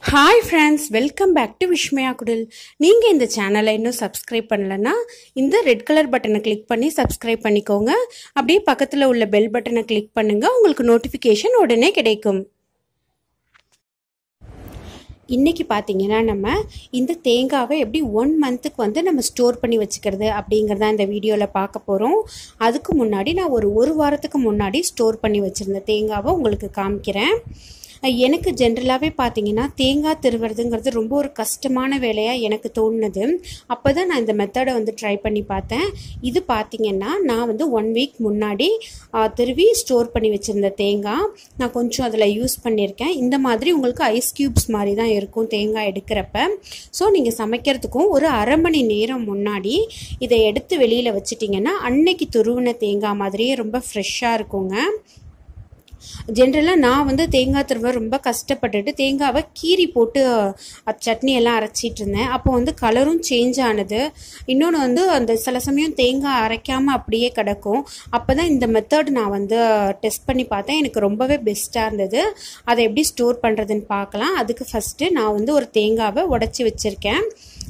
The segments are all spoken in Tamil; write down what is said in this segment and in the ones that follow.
Hi friends, welcome back to Vishmaya Kudil. நீங்க இந்த சேனலை இன்னும் சப்ஸ்கிரைப் பண்ணலனா இந்த ரெட் கலர் பட்டனை கிளிக் பண்ணி சப்ஸ்கிரைப் பண்ணிக்கோங்க. அப்படியே பக்கத்துல உள்ள பெல் பட்டனை கிளிக் பண்ணுங்க. உங்களுக்கு நோட்டிஃபிகேஷன் உடனே கிடைக்கும். இன்னைக்கு பாத்தீங்கன்னா நம்ம இந்த தேங்காவை எப்படி 1 மந்த்துக்கு நம்ம ஸ்டோர் பண்ணி வச்சுக்கிறது அப்படிங்கறத இந்த வீடியோல பார்க்க போறோம். அதுக்கு முன்னாடி நான் ஒரு வாரத்துக்கு முன்னாடி ஸ்டோர் பண்ணி வச்சிருந்த தேங்காவை உங்களுக்கு காமிக்கிறேன். எனக்கு ஜெனரலாவே பாத்தீங்கன்னா தேங்காய் திருவறதுங்கிறது ரொம்ப ஒரு கஷ்டமான வேலையா எனக்கு தோணுது. அப்பதான் நான் இந்த மெத்தடை ட்ரை பண்ணி பார்த்தேன். இது பாத்தீங்கன்னா நான் 1 வீக் முன்னாடி திருவி ஸ்டோர் பண்ணி வச்சிருந்த தேங்காய் நான் கொஞ்சம் அதில் யூஸ் பண்ணியிருக்கேன். இந்த மாதிரி உங்களுக்கு ஐஸ் கியூப்ஸ் மாதிரி தான் இருக்கும் தேங்காய் எடுக்கிறப்ப. ஸோ நீங்கள் சமைக்கிறதுக்கும் ஒரு அரை மணி நேரம் முன்னாடி இதை எடுத்து வெளியில் வச்சிட்டிங்கன்னா அன்னைக்கு துருவின தேங்காய் மாதிரியே ரொம்ப ஃப்ரெஷ்ஷாக இருக்குங்க. ஜென்ரலாக நான் தேங்காய் திருவ ரொம்ப கஷ்டப்பட்டுட்டு தேங்காவை கீரி போட்டு சட்னி எல்லாம் அரைச்சிட்டு இருந்தேன். அப்போ கலரும் சேஞ்ச் ஆனது. இன்னொன்று அந்த சில சமயம் தேங்காய் அரைக்காமல் அப்படியே கிடக்கும். அப்போ தான் இந்த மெத்தட் நான் டெஸ்ட் பண்ணி பார்த்தேன். எனக்கு ரொம்பவே பெஸ்ட்டாக இருந்தது. அதை எப்படி ஸ்டோர் பண்ணுறதுன்னு பார்க்கலாம். அதுக்கு ஃபஸ்ட்டு நான் ஒரு தேங்காவை உடச்சி வச்சுருக்கேன்.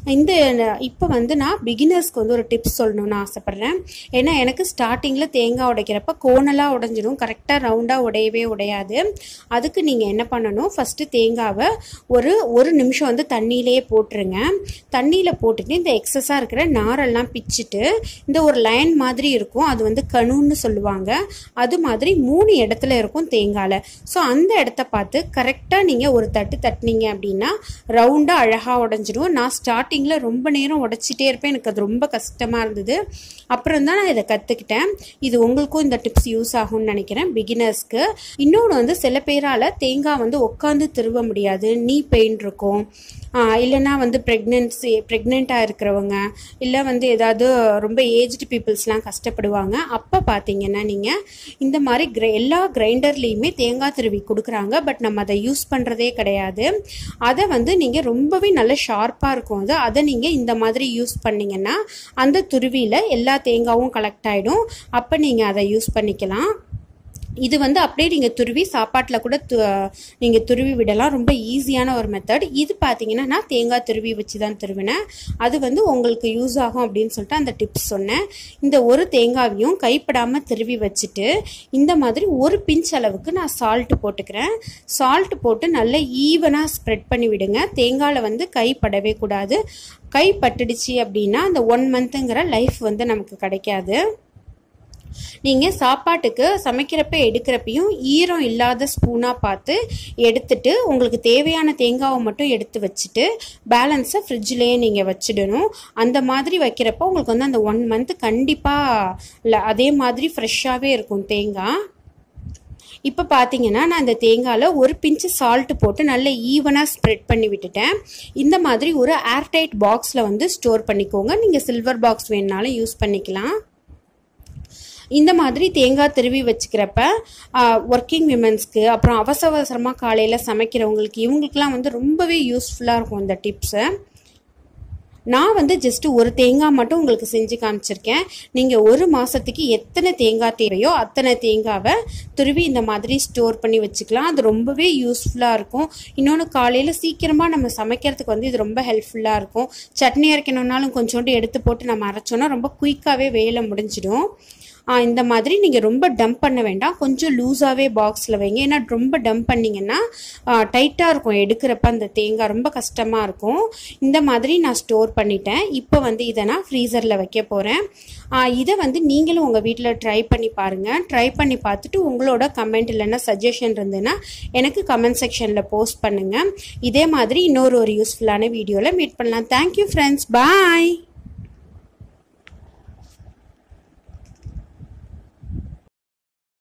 இப்போ நான் பிகினர்ஸ்க்கு ஒரு டிப்ஸ் சொல்லணும்னு ஆசைப்பட்றேன். ஏன்னா எனக்கு ஸ்டார்டிங்கில் தேங்காய் உடைக்கிறப்ப கோணலாக உடைஞ்சிடும், கரெக்டாக ரவுண்டாக உடையாது. அதுக்கு நீங்கள் என்ன பண்ணணும், ஃபஸ்ட்டு தேங்காவை ஒரு நிமிஷம் தண்ணியிலே போட்டுருங்க. தண்ணியில் போட்டுட்டு இந்த எக்ஸஸாக இருக்கிற நாரெல்லாம் பிச்சுட்டு இந்த ஒரு லைன் மாதிரி இருக்கும், அது கணுன்னு சொல்லுவாங்க. அது மாதிரி 3 இடத்துல இருக்கும் தேங்காயில். ஸோ அந்த இடத்த பார்த்து கரெக்டாக நீங்கள் ஒரு தட்டுனீங்க அப்படின்னா ரவுண்டாக அழகாக உடைஞ்சிடும். நான் ஸ்டார்டிங்கில் ரொம்ப நேரம் உடைச்சிட்டே இருப்பேன். எனக்கு அது ரொம்ப கஷ்டமாக இருந்தது. அப்புறம் தான் நான் இதை கற்றுக்கிட்டேன். இது உங்களுக்கும் இந்த டிப்ஸ் யூஸ் ஆகும்னு நினைக்கிறேன், பிகினர்ஸ்க்கு. இன்னொன்று சில பேரால் தேங்காய் உட்காந்து திருவ முடியாது, நீ பெயின் இருக்கும். இல்லைன்னா ப்ரெக்னெண்ட்டாக இருக்கிறவங்க இல்லை ஏதாவது ரொம்ப ஏஜ்டு பீப்புள்ஸ்லாம் கஷ்டப்படுவாங்க. அப்போ பார்த்தீங்கன்னா நீங்கள் இந்த மாதிரி எல்லா கிரைண்டர்லேயுமே தேங்காய் திருவி கொடுக்குறாங்க. பட் நம்ம அதை யூஸ் பண்ணுறதே கிடையாது. அதை நீங்கள் ரொம்பவே நல்ல ஷார்ப்பாக இருக்கும். அதை நீங்கள் இந்த மாதிரி யூஸ் பண்ணிங்கன்னா அந்த துருவியில் எல்லா தேங்காயும் கலெக்ட் ஆகிடும். அப்போ நீங்கள் அதை யூஸ் பண்ணிக்கலாம். இது அப்படியே நீங்கள் துருவி சாப்பாட்டில் கூட நீங்கள் துருவி விடலாம். ரொம்ப ஈஸியான ஒரு மெத்தட். இது பார்த்தீங்கன்னா நான் தேங்காய் துருவி வச்சு தான் துருவினேன். அது உங்களுக்கு யூஸ் ஆகும் அப்படின்னு சொல்லிட்டு அந்த டிப்ஸ் சொன்னேன். இந்த ஒரு தேங்காவையும் கைப்படாமல் துருவி வச்சுட்டு இந்த மாதிரி ஒரு பிஞ்ச் அளவுக்கு நான் சால்ட்டு போட்டுக்கிறேன். சால்ட் போட்டு நல்லா ஈவனாக ஸ்ப்ரெட் பண்ணி விடுங்க. தேங்காயில் கைப்படவே கூடாது. கை பட்டுடுச்சு அப்படின்னா அந்த 1 மந்த்துங்கிற லைஃப் நமக்கு கிடைக்காது. நீங்கள் சாப்பாட்டுக்கு சமைக்கிறப்ப எடுக்கிறப்பையும் ஈரம் இல்லாத ஸ்பூனாக பார்த்து எடுத்துட்டு உங்களுக்கு தேவையான தேங்காவை மட்டும் எடுத்து வச்சுட்டு பேலன்ஸை ஃப்ரிட்ஜ்லேயே நீங்கள் வச்சிடணும். அந்த மாதிரி வைக்கிறப்ப உங்களுக்கு அந்த 1 மந்த் கண்டிப்பாக அதே மாதிரி ஃப்ரெஷ்ஷாகவே இருக்கும் தேங்காய். இப்போ பார்த்தீங்கன்னா நான் இந்த தேங்காயில் ஒரு பிஞ்சு சால்ட்டு போட்டு நல்ல ஈவனாக ஸ்ப்ரெட் பண்ணி விட்டுட்டேன். இந்த மாதிரி ஒரு ஏர்டைட் பாக்ஸில் ஸ்டோர் பண்ணிக்கோங்க. நீங்கள் சில்வர் பாக்ஸ் வேணுனாலும் யூஸ் பண்ணிக்கலாம். இந்த மாதிரி தேங்காய் திருவி வச்சுக்கிறப்ப ஒர்க்கிங் விமன்ஸ்க்கு அப்புறம் அவசரமாக காலையில் சமைக்கிறவங்களுக்கு இவங்களுக்குலாம் ரொம்பவே யூஸ்ஃபுல்லாக இருக்கும் இந்த டிப்ஸு. நான் ஜஸ்ட் ஒரு தேங்காய் மட்டும் உங்களுக்கு செஞ்சு காமிச்சிருக்கேன். நீங்கள் ஒரு மாதத்துக்கு எத்தனை தேங்காய் தேவையோ அத்தனை தேங்காவை துருவி இந்த மாதிரி ஸ்டோர் பண்ணி வச்சுக்கலாம். அது ரொம்பவே யூஸ்ஃபுல்லாக இருக்கும். இன்னொன்று காலையில் சீக்கிரமாக நம்ம சமைக்கிறதுக்கு இது ரொம்ப ஹெல்ப்ஃபுல்லாக இருக்கும். சட்னி அரைக்கணுன்னாலும் கொஞ்சோண்டு எடுத்து போட்டு நம்ம அரைச்சோன்னா ரொம்ப குயிக்காகவே வேலை முடிஞ்சிடும். இந்த மாதிரி நீங்கள் ரொம்ப டம்ப் பண்ண வேண்டாம், கொஞ்சம் லூஸாகவே பாக்ஸில் வைங்க. ஏன்னா ரொம்ப டம்ப் பண்ணிங்கன்னா டைட்டாக இருக்கும், எடுக்கிறப்ப அந்த தேங்காய் ரொம்ப கஷ்டமாக இருக்கும். இந்த மாதிரி நான் ஸ்டோர் பண்ணிட்டேன். இப்போ இதை நான் ஃப்ரீசரில் வைக்க போகிறேன். இதை நீங்களும் உங்கள் வீட்டில் ட்ரை பண்ணி பாருங்கள். ட்ரை பண்ணி பார்த்துட்டு உங்களோட கமெண்ட் இல்லைன்னா சஜஷன் இருந்ததுன்னா எனக்கு கமெண்ட் செக்ஷனில் போஸ்ட் பண்ணுங்கள். இதே மாதிரி இன்னொரு யூஸ்ஃபுல்லான வீடியோவில் மீட் பண்ணலாம். தேங்க்யூ ஃப்ரெண்ட்ஸ், பாய்.